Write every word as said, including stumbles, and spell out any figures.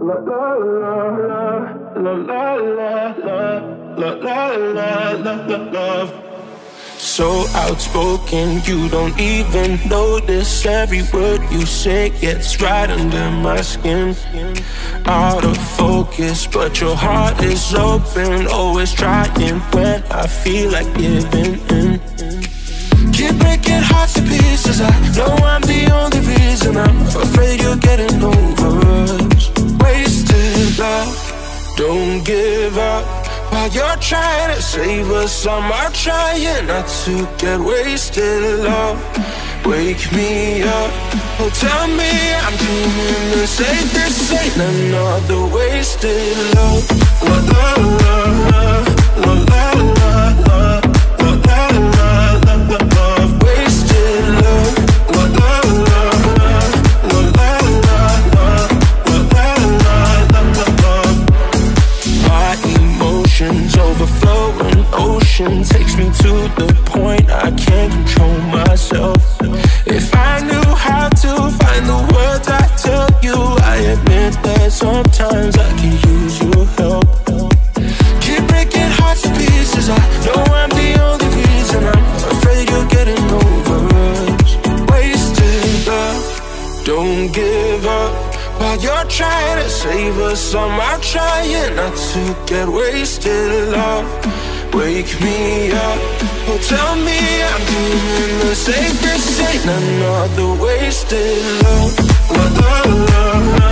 La la la la la la la la la la la la love. So outspoken, you don't even notice. Every word you say gets right under my skin. Out of focus, but your heart is open. Always trying when I feel like giving in. Keep breaking hearts to pieces. I know I'm the only reason. I'm afraid you're getting over us. Wasted love, don't give up. While you're trying to save us, I'm trying not to get wasted. Love, wake me up. Oh, tell me I'm dreaming the same. This ain't another wasted love. La la la la la la la la la la la love. Wasted love. La la la la la la la la la love. My emotions overflowing ocean takes me to the point I can't control myself. If I knew how to find the words I tell you, I admit that sometimes I can use your help. Keep breaking hearts to pieces. I know I'm the only reason. I'm afraid you're getting over us. Wasted love, don't give up. While you're trying to save us, I'm trying not to get wasted. Love, wake me up. Oh, tell me I'm doing the same. This ain't another wasted love. La la la la.